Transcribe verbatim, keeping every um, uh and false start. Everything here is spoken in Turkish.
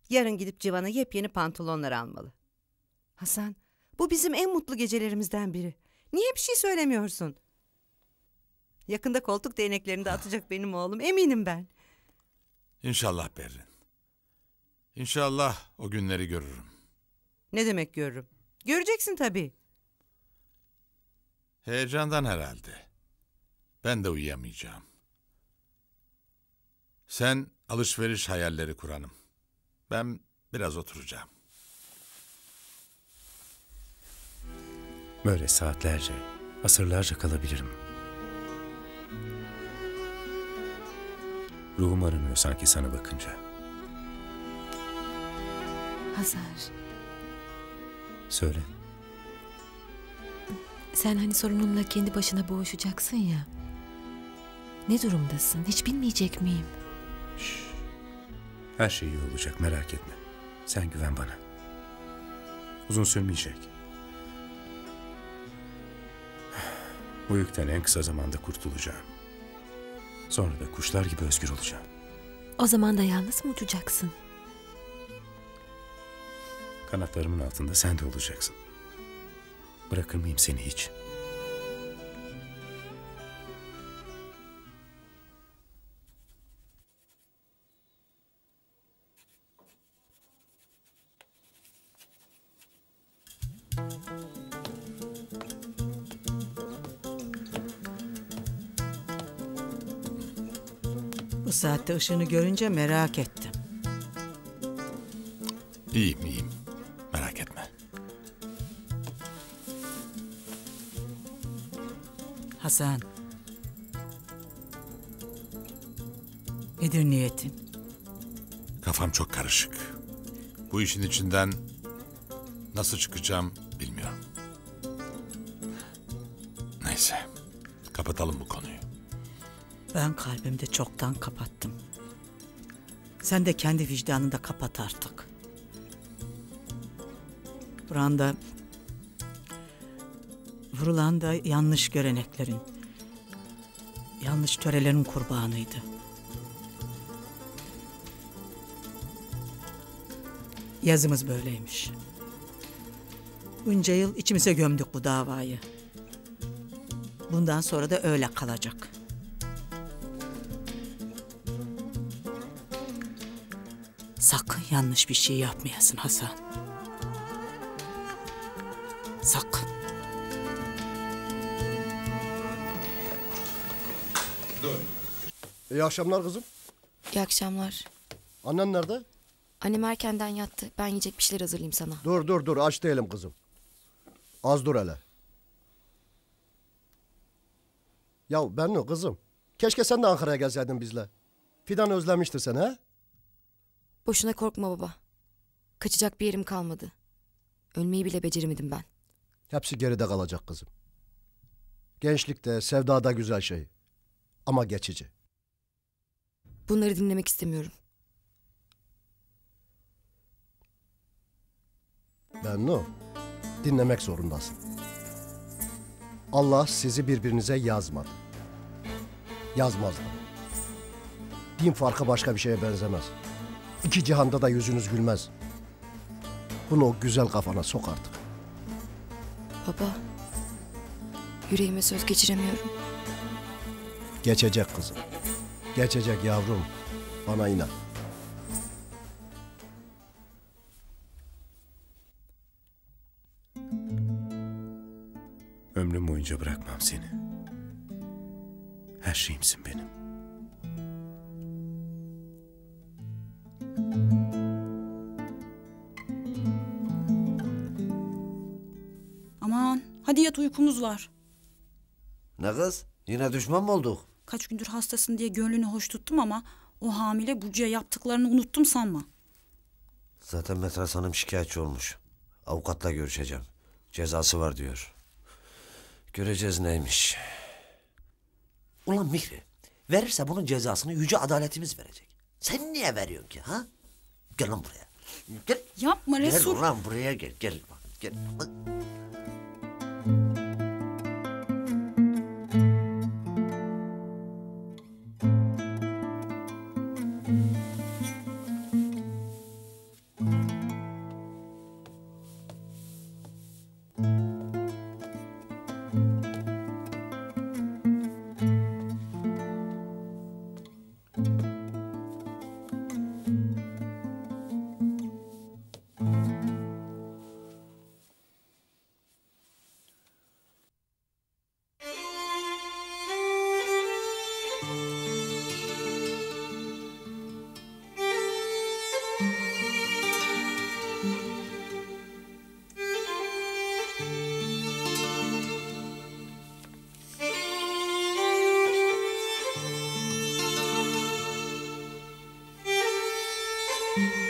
Yarın gidip Civan'a yepyeni pantolonlar almalı. Hasan, bu bizim en mutlu gecelerimizden biri. Niye bir şey söylemiyorsun? Yakında koltuk değneklerini de atacak benim oğlum, eminim ben. İnşallah Berrin. İnşallah o günleri görürüm. Ne demek görürüm? Göreceksin tabii. Heyecandan herhalde. Ben de uyuyamayacağım. Sen alışveriş hayalleri kuranım. Ben biraz oturacağım. Böyle saatlerce, asırlarca kalabilirim. Ruhum arınıyor sanki sana bakınca. Hazar, Söyle. sen hani sorununla kendi başına boğuşacaksın ya. Ne durumdasın? Hiç bilmeyecek miyim? Şş. Her şey iyi olacak, merak etme. Sen güven bana. Uzun sürmeyecek. Bu yükten en kısa zamanda kurtulacağım. Sonra da kuşlar gibi özgür olacağım. O zaman da yalnız mı uçacaksın? Kanatlarımın altında sen de olacaksın. Bırakır mıyım seni hiç? Bu saatte ışığını görünce merak ettim. İyiyim, iyiyim. Merak etme. Hasan. Nedir niyetin? Kafam çok karışık. Bu işin içinden nasıl çıkacağım bilmiyorum. Neyse, kapatalım bu konuyu. Ben kalbimde çoktan kapattım. Sen de kendi vicdanında kapat artık. Buranda vurulan da yanlış göreneklerin, yanlış törelerin kurbanıydı. Yazımız böyleymiş. Bunca yıl içimize gömdük bu davayı. Bundan sonra da öyle kalacak. Sakın yanlış bir şey yapmayasın Hasan. Sakın. İyi akşamlar kızım. İyi akşamlar. Annen nerede? Annem erkenden yattı. Ben yiyecek bir şeyler hazırlayayım sana. Dur dur dur aç değilim kızım. Az dur hele. Ya Bennu kızım. Keşke sen de Ankara'ya gelseydin bizle. Fidan özlemiştir seni ha? Boşuna korkma baba. Kaçacak bir yerim kalmadı. Ölmeyi bile beceremedim ben. Hepsi geride kalacak kızım. Gençlikte, sevdada güzel şey. Ama geçici. Bunları dinlemek istemiyorum. Bennu, dinlemek zorundasın. Allah sizi birbirinize yazmadı. Yazmaz da. Din farkı başka bir şeye benzemez. İki cihanda da yüzünüz gülmez. Bunu o güzel kafana sok artık. Baba, yüreğime söz geçiremiyorum. Geçecek kızım. Geçecek yavrum. Bana inan. Ömrüm boyunca bırakmam seni. Her şeyimsin benim. Aman hadi yat, uykumuz var. Ne kız? Yine düşman mı olduk? Kaç gündür hastasın diye gönlünü hoş tuttum ama o hamile Burcu'ya yaptıklarını unuttum sanma. Zaten Metras Hanım şikayetçi olmuş. Avukatla görüşeceğim. Cezası var diyor. Göreceğiz neymiş. Ulan Mihri, verirse bunun cezasını yüce adaletimiz verecek. Sen niye veriyorsun ki ha? Gel lan buraya. Gel. Yapma Resul. Gel lan buraya gel. Gel. Gel. Müzik